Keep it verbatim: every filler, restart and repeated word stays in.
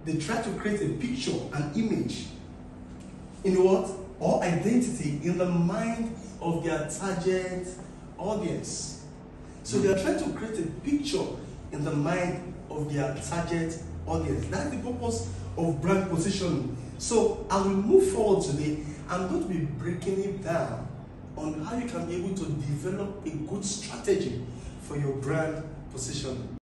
They try to create a picture, an image, in what? Or identity in the mind of their target audience. So they are trying to create a picture in the mind of their target audience. That's the purpose of brand positioning. So as we move forward today, I'm going to be breaking it down on how you can be able to develop a good strategy for your brand positioning.